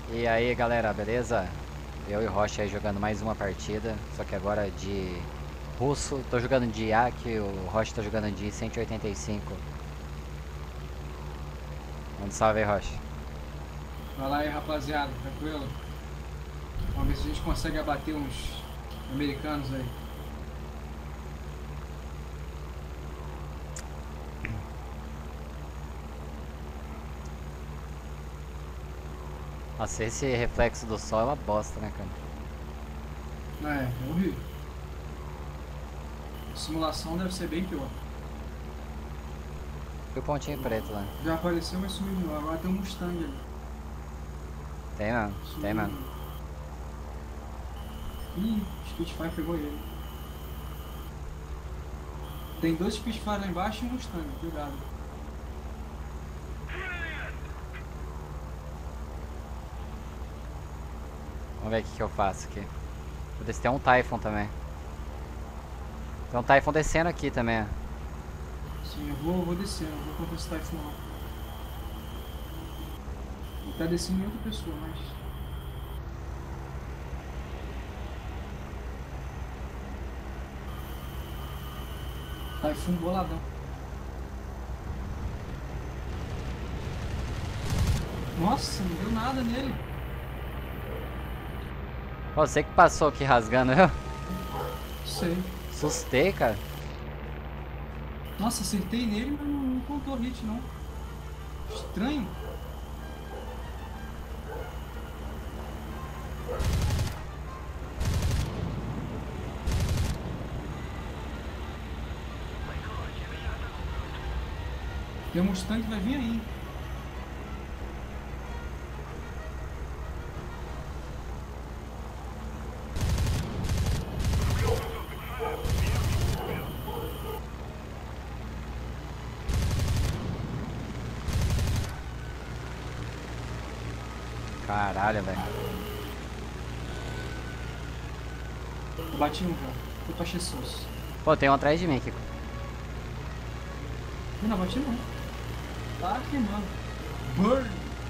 E aí galera, beleza? Eu e o Rocha aí jogando mais uma partida, só que agora de russo. Tô jogando de IAC, o Rocha tá jogando de 185. Manda salve aí, Rocha. Vai lá aí, rapaziada, tranquilo? Vamos ver se a gente consegue abater uns americanos aí. Nossa, esse reflexo do sol é uma bosta, né, cara? É horrível. A simulação deve ser bem pior. E o pontinho preto lá? Já apareceu, mas sumiu de novo. Agora tem um Mustang ali. Tem não, Sumiu tem de não. novo. Ih, Spitfire pegou ele. Tem dois Spitfire lá embaixo e um Mustang, cuidado. Vamos ver o que eu faço aqui. Vou descer, tem um Typhon também. Tem um Typhon descendo aqui também, ó. Sim, eu vou descendo, eu vou contra esse Typhoon lá. Ele tá descendo em outra pessoa, mas... Typhoon boladão. Nossa, não deu nada nele. Você que passou aqui rasgando, eu Sei. assustei, cara. Nossa, acertei nele, mas não contou hit, não. Estranho. Tem um Mustang que vai vir aí. Caralho, velho. Bati um já. Foi pra Jesus. Pô, tem um atrás de mim aqui. Não, bati não. Tá queimando. Burn!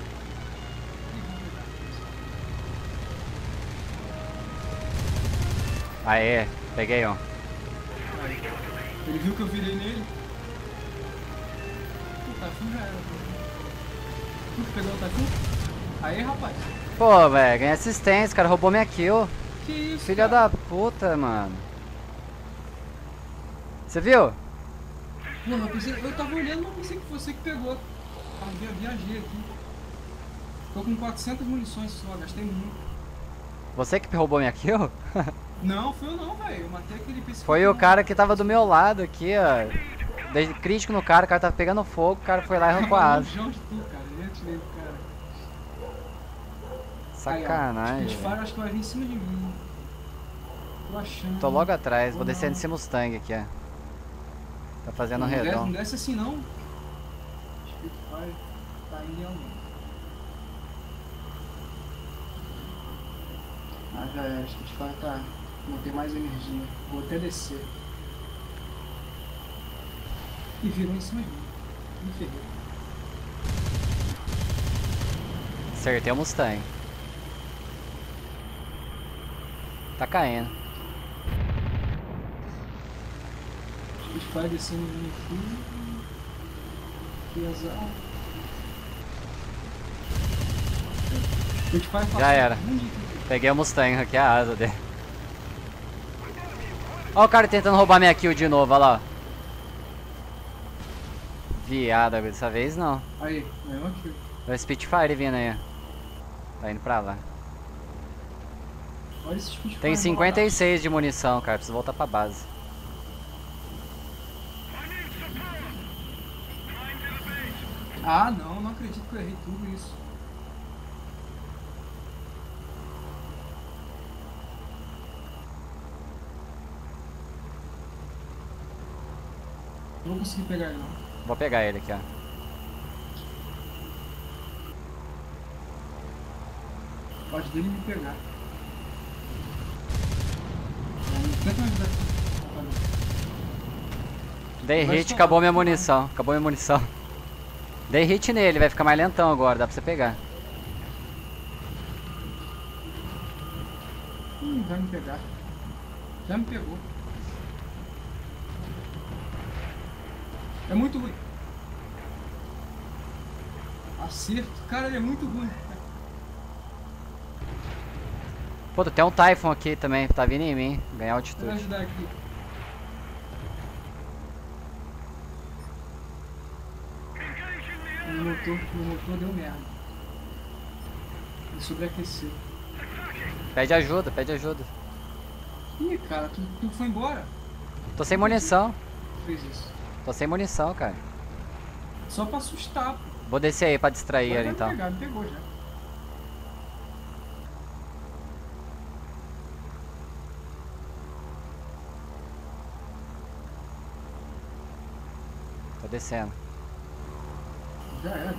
Aê, peguei um. Ele viu que eu virei nele. O Typhoon já era. Tu que pegou o Typhoon? Aí, rapaz. Pô, velho, ganhei assistência, cara, roubou minha kill. Que isso, Filha cara? da puta, mano. Você viu? Porra, eu tava olhando, mas pensei que foi você que pegou. Viajei aqui. Tô com 400 munições só, gastei muito. Você que roubou minha kill? Não, foi eu não, velho. Eu matei aquele PC. Foi o cara que tava do meu lado aqui, ó. Dei crítico no cara, o cara tava pegando fogo, o cara foi lá e arrancou a asa. Longeão de tu, cara. Eu atirei do cara. Sacanagem. Spitfire velho. acho que vai vir em cima de mim. Tô achando. Tô logo atrás, vou Ou descer não. nesse Mustang aqui, ó. Tá fazendo um Não redondo. desce assim não. Spitfire tá indo em alguém. Ah, já era. Spitfire tá. Não tem mais energia. Vou até descer. E virou em cima de mim. Me ferrei. Acertei o Mustang. Tá caindo. Spitfire descendo no fim. Que azar. Spitfire passou. Já era. Bonito. Peguei o Mustang, aqui a asa dele. Ó o cara tentando roubar minha kill de novo, ó lá. Viado, dessa vez não. Aí, ganhou aqui. É o Spitfire vindo aí, ó. Tá indo pra lá. Olha esse Spitfire. Tem 56 de munição, cara. Preciso voltar pra base. Ah, não acredito que eu errei tudo isso. Não vou conseguir pegar ele, não. Vou pegar ele aqui, ó. Pode dele me pegar. Tenta me ajudar aqui. Dei Vai hit, estourar, acabou minha vai estourar. munição. Acabou minha munição. Dei hit nele, vai ficar mais lentão agora, dá pra você pegar. Vai me pegar. Já me pegou. É muito ruim. Acerto. Cara, ele é muito ruim. Pô, tem um Typhon aqui também, tá vindo em mim, ganhar Vou altitude. ajudar aqui. Meu motor deu merda. Ele sobreaqueceu. Pede ajuda, pede ajuda. Ih, cara, tu foi embora. Tô sem munição, Fez isso. tô sem munição, cara. Só pra assustar, pô. Vou descer aí pra distrair Agora ele vai então. me pegar, me pegou já. Tô descendo. Já era.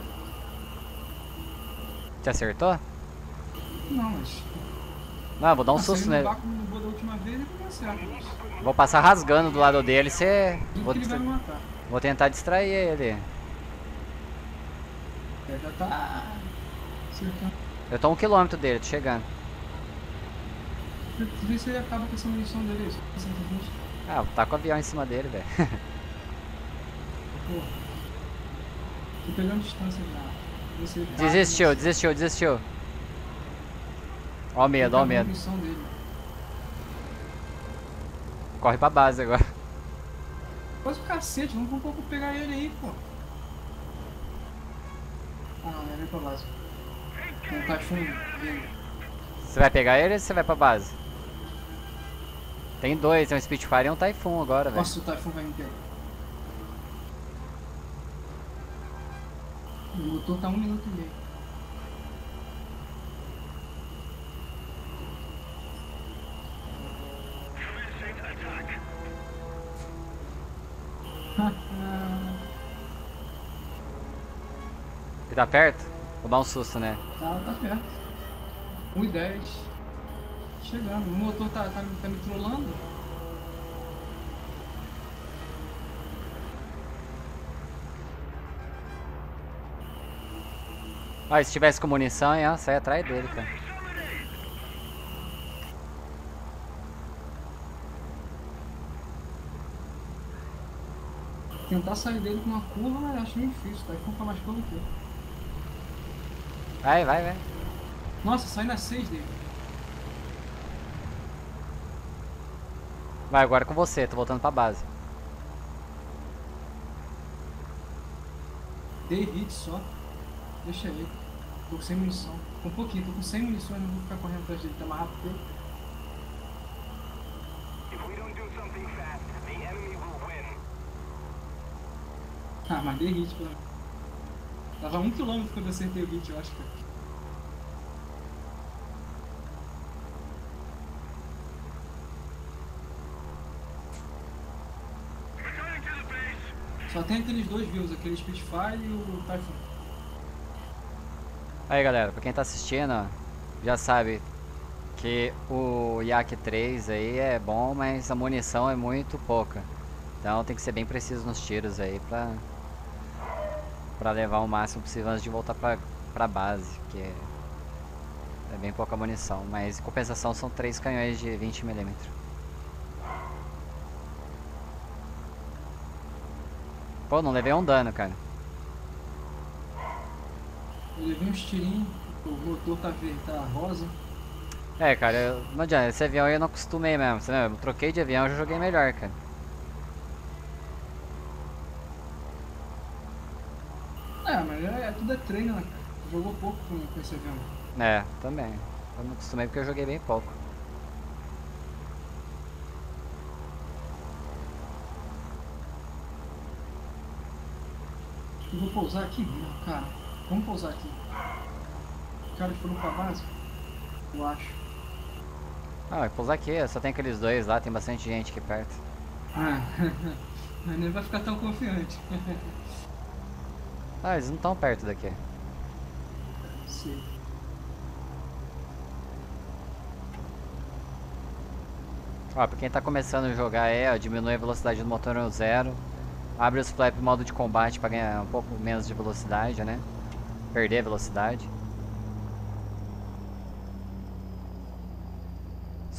Te acertou? Não, mas... Não, vou dar um se susto ele nele. não bate como no gol da última vez, ele vai certo. Mas... Vou passar rasgando do lado dele, você... Tudo que ele vai me matar. Vou tentar distrair ele. É, já tá... acertando. Eu tô a 1 km dele, tô chegando. Vê se ele acaba com essa munição dele aí. 120. Ah, tá com o avião em cima dele, velho. Porra. Tô pegando distância já. Vê se ele para, Desistiu, mas- desistiu, desistiu. Ó o medo, ó o acabou a medo. munição dele. Corre pra base agora. Faz o cacete, vamos um pouco pegar ele aí, pô. Ah, não, ele vai pra base. Tem um Typhoon dele. Você vai pegar ele ou você vai pra base? Tem dois, tem um Spitfire e um Typhoon agora, velho. Nossa, o Typhoon vai me pegar. O motor tá 1 minuto e meio. Ele tá perto? Vou dar um susto, né? Tá perto. 1:10. Chegando. O motor tá me trollando. Ah, se tivesse com munição, ia sair atrás dele, cara. Tentar sair dele com uma curva, mas acho meio difícil. Tá? Vamos ficar mais curva que eu. Vai, vai, vai. Nossa, sai na 6 dele. Vai, agora com você, tô voltando pra base. Dei hit só. Deixa ele. Tô sem munição. Com um pouquinho, tô com 100 munições, não vou ficar correndo atrás dele. Tá mais rápido que eu. Ah, mas dei hit, pelo menos. Tava 1 km quando eu acertei o hit, eu acho que. Só tem aqueles dois views, aquele Spitfire e o Typhoon. Aí, galera, pra quem tá assistindo, ó, já sabe que o Yak 3 aí é bom, mas a munição é muito pouca. Então tem que ser bem preciso nos tiros aí pra levar o máximo possível antes de voltar pra base, que é bem pouca munição. Mas em compensação são 3 canhões de 20mm. Pô, não levei um dano, cara. Eu levei uns tirinhos, o motor tá verde, tá rosa. É, cara, não adianta, esse avião aí eu não acostumei mesmo, você lembra? Eu troquei de avião e já joguei melhor, cara. Mas tudo é treino, né, cara? Jogou pouco com esse avião. É, também. Eu não acostumei porque eu joguei bem pouco. Eu vou pousar aqui mesmo, cara. Vamos pousar aqui. Os caras foram pra base? Eu acho. Ah, vai pousar aqui, só tem aqueles dois lá, tem bastante gente aqui perto. Ah, mas nem vai ficar tão confiante. Ah, eles não estão perto daqui. Sei. Ó, pra quem tá começando a jogar ó, diminui a velocidade do motor no 0. Abre os flap modo de combate pra ganhar um pouco menos de velocidade, né? Perder a velocidade.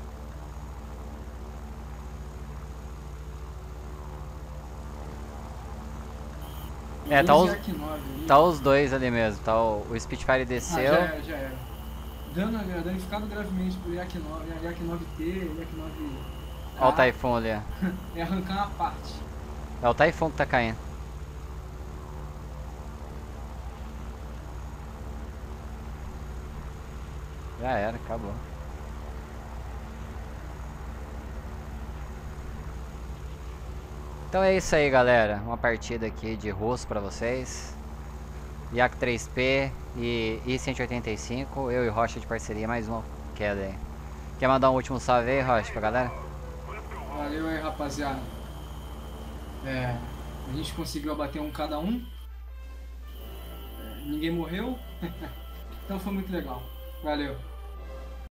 É, Dois Yak 9 ali. tá os dois ali mesmo. Tá o Spitfire Ah, desceu. já era. Danificado gravemente pro Yak 9, Yak 9T, Yak 9. Olha o Typhoon ali, ó. É arrancar uma parte. É o Typhoon que tá caindo. Já era, acabou. Então é isso aí, galera. Uma partida aqui de russo pra vocês. Yak 3P e I-185. Eu e Rocha de parceria, mais uma queda aí. Quer mandar um último salve aí, Rocha, pra galera? Valeu aí, rapaziada. A gente conseguiu abater um cada um. Ninguém morreu. Então foi muito legal. Valeu.